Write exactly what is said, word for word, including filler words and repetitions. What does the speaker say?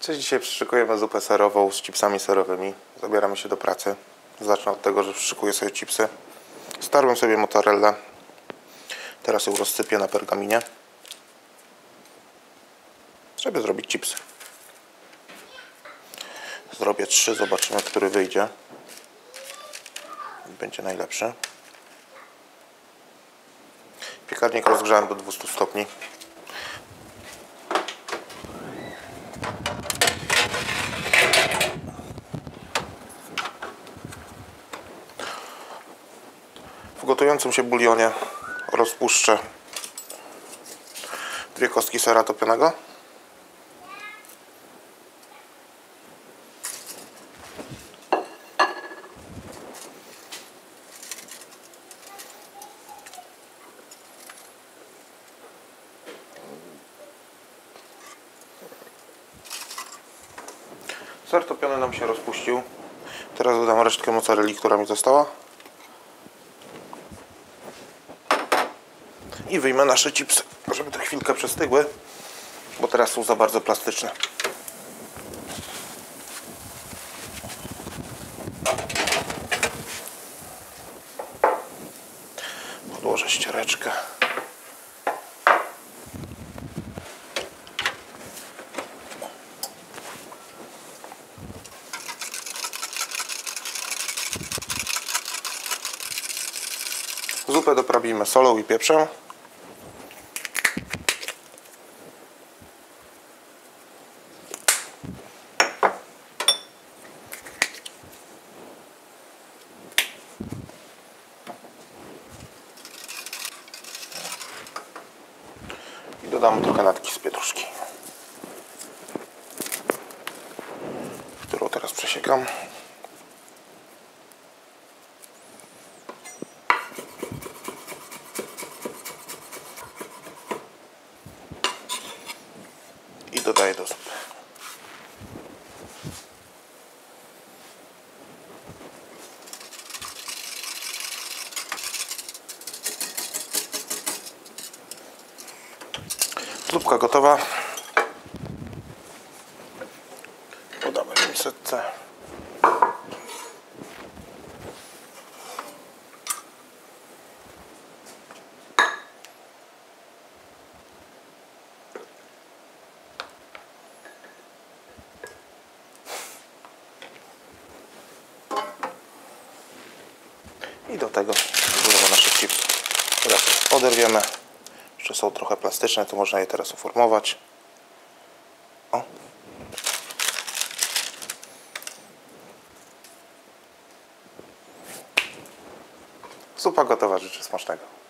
Cześć, dzisiaj przyczykujemy zupę serową z chipsami serowymi. Zabieramy się do pracy. Zacznę od tego, że przyszykuję sobie chipsy. Starłem sobie mozzarellę. Teraz ją rozsypię na pergaminie, żeby zrobić chipsy. Zrobię trzy, zobaczymy, który wyjdzie. Będzie najlepszy. Piekarnik rozgrzałem do dwustu stopni. W gotującym się bulionie rozpuszczę dwie kostki sera topionego, ser topiony nam się rozpuścił. Teraz dodam resztkę mozzarelli, która mi została, i wyjmę nasze chipsy, żeby te chwilkę przestygły, bo teraz są za bardzo plastyczne. Podłożę ściereczkę. Zupę doprawimy solą i pieprzem. I dodamy trochę natki z pietruszki, którą teraz przesiekam. I dodaję do zupy. Zupka gotowa. Podamy w miseczce. I do tego dodamy nasze chipsy. Teraz oderwiemy. Jeszcze są trochę plastyczne, to można je teraz uformować. O. Zupa gotowa, życzę smacznego.